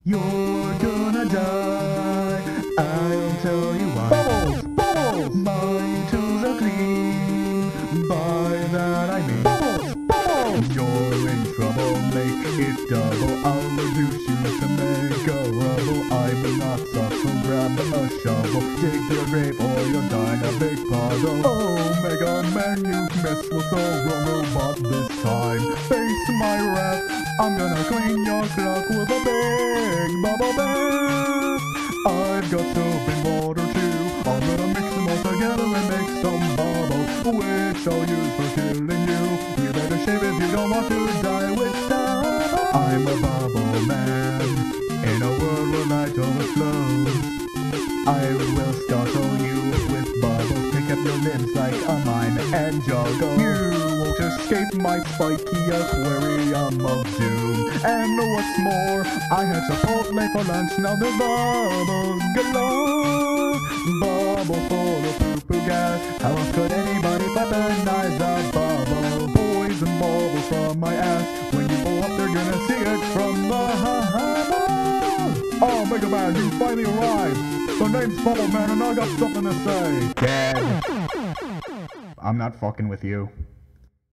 You're gonna die, I'll tell you why. Bubbles! Bubbles! My tools are clean, by that I mean Bubbles! Bubbles! you're in trouble, make it double. I'll reduce you to make a rubble. I'm not soft, so grab a shovel. Dig your grave or you'll die in a big puddle. Oh, Mega Man, you mess with the wrong robot this time. Face my wrath, I'm gonna clean your clock with a big bubble bath. I've got soap and water too. I'm gonna mix them all together and make some bubbles, which I'll use for killing you. You better shave if you don't want to die with stubble. I'm a bubble man in a world where light overflows. I will scuttle you with bubbles, pick up your limbs like a mime and juggle. You won't escape my spiky aquarium of doom. And what's more, I had Chipotle for lunch, now the bubbles galore. Bubbles full of poo-poo gas, how else could anybody weaponize a bubble? Poison bubbles from my ass, when you blow up they're gonna see it from the hubble. Oh, Mega Man, you finally arrived! The name's Bubble Man and I got something to say. Dead. I'm not fucking with you.